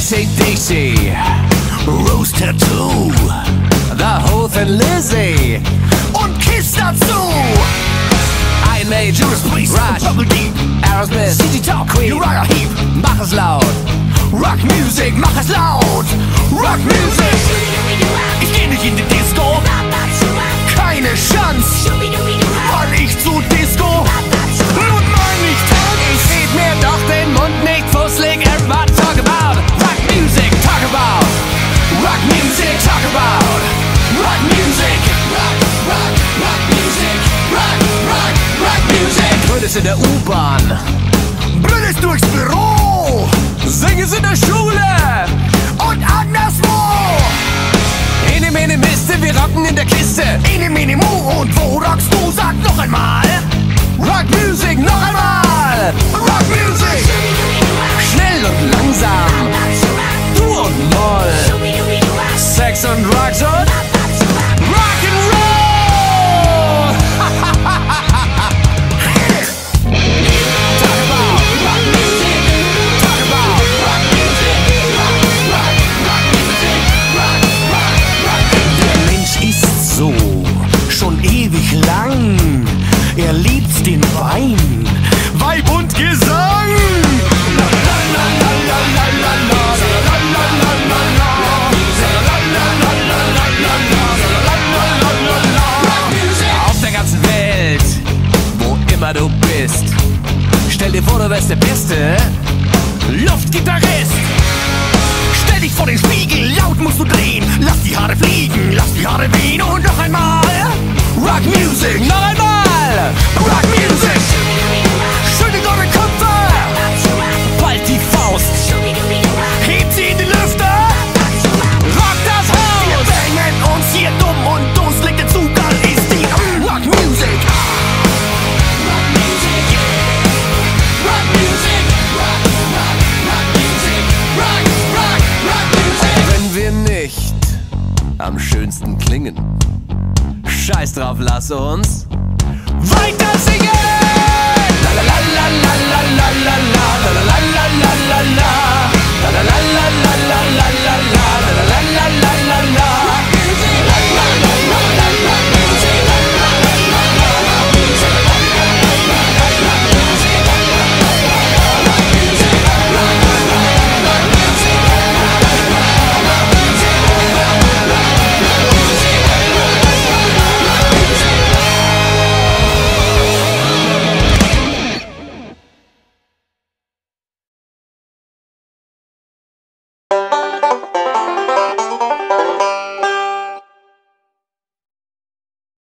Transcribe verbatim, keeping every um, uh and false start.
C D C, Rose Tattoo, The Who Thin Lizzy und Kiss dazu. Iron Maiden, Judas Priest, Rush, Purple Deep, Aerosmith, C D Top, Queen, Uriah Heep. mach es laut. Rock Music, mach es laut. Rock Music. Ich geh nicht in die Disco, keine Chance, weil ich zu Disco und mein nicht tanz. Ich red mir doch den Mund nicht fusselig. Everybody talk about rock music, talk about Rock Music, talk about Rock Music. Rock, rock, rock Music. Rock, rock, rock Music. Blödes in der U-Bahn, Blödes durchs Büro sing es in der Schule. und anderswo. Ene mene Miste, wir rocken in der Kiste. Ene, mene, mu und wo rockst du? Sag noch einmal. Rock Music, noch einmal. Rock Music. Schnell und langsam, Dur und Moll, Sex und Drugs und Rock'n'Roll. Talk about rock music, talk about rock music, rock, rock, rock music, rock, rock, rock music. Der Mensch ist so, schon ewig lang. Er liebt den Wein, Weib und Gesang. La, la, la, la, la, la, la, la, la, la, la, la, la. La, la, la, la, la, la, la, la, la, la. Auf der ganzen Welt, wo immer du bist, stell dir vor, du wärst der beste Luftgitarrist. Stell dich vor den Spiegel, laut musst du drehen. Lass die Haare fliegen, lass die Haare wehen. Und noch einmal Rock Music, noch einmal. Rock Music. Schüttelt eure Köpfe, ballt die Faust, hebt sie in die Lüfte. Rock das Wir Haus. bangen uns hier dumm und dusselig, der Zug an ist die mm, Rock Music. Rock Music, yeah. Rock Music, rock, rock, rock Music, rock, rock, rock Music. Wenn wir nicht am schönsten klingen, scheiß drauf, lass uns Weiter singen!